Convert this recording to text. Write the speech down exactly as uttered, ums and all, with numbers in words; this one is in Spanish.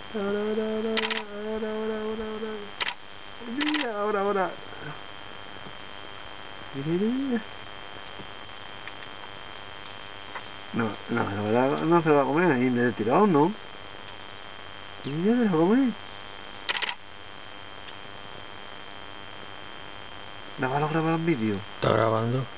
Ahora, ahora, ahora, ahora, ahora, ahora, ahora. Sí, ahora, ahora. No, no, la verdad no se lo va a comer ahí de tirado, ¿no? ¿Y ya se lo va a comer? ¿La va a grabar en vídeo? Está grabando.